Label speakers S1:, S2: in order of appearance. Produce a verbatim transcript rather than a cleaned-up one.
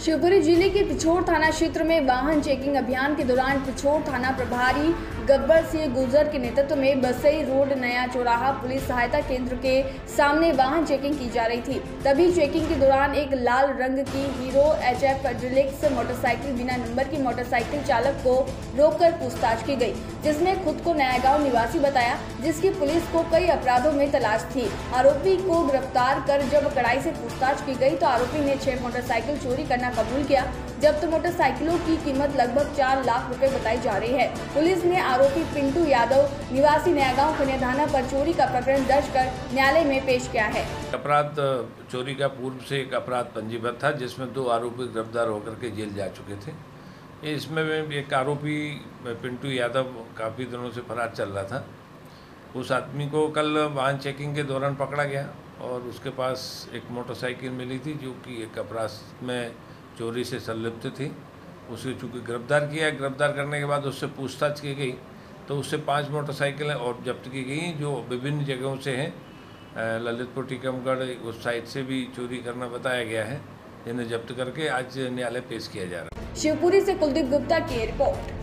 S1: शिवपुरी जिले के पिछोर थाना क्षेत्र में वाहन चेकिंग अभियान के दौरान पिछोर थाना प्रभारी गब्बर सिंह गुर्जर के नेतृत्व में बसई रोड नया चौराहा पुलिस सहायता केंद्र के सामने वाहन चेकिंग की जा रही थी। तभी चेकिंग के दौरान एक लाल रंग की Hero H F Deluxe motorcycle बिना नंबर की मोटरसाइकिल चालक को रोककर पूछताछ की गई, जिसमें खुद को नयागांव निवासी बताया, जिसकी पुलिस को कई अपराधों में तलाश थी। आरोपी को गिरफ्तार कर जब कड़ाई से पूछताछ की गई तो आरोपी ने छह मोटरसाइकिल चोरी करना कबूल किया। जब्त तो मोटरसाइकिलों की कीमत लगभग चार लाख रुपए बताई जा रही है। पुलिस ने आरोपी पिंटू यादव निवासी नयागांव कन्या थाना पर चोरी का प्रकरण दर्ज कर न्यायालय में पेश किया है।
S2: अपराध चोरी का पूर्व से एक अपराध पंजीबद्ध था, जिसमें दो आरोपी गिरफ्तार होकर के जेल जा चुके थे। इसमें एक आरोपी पिंटू यादव काफ़ी दिनों से फरार चल रहा था। उस आदमी को कल वाहन चेकिंग के दौरान पकड़ा गया और उसके पास एक मोटरसाइकिल मिली थी जो कि एक अपराध में चोरी से संलिप्त थी। उसे चूँकि गिरफ्तार किया, गिरफ्तार करने के बाद उससे पूछताछ की गई तो उससे पांच मोटरसाइकिलें और जब्त की गई जो विभिन्न जगहों से हैं। ललितपुर टीकमगढ़ उस साइड से भी चोरी करना बताया गया है, जिन्हें जब्त करके आज न्यायालय पेश किया जा रहा है।
S1: शिवपुरी से कुलदीप गुप्ता की रिपोर्ट।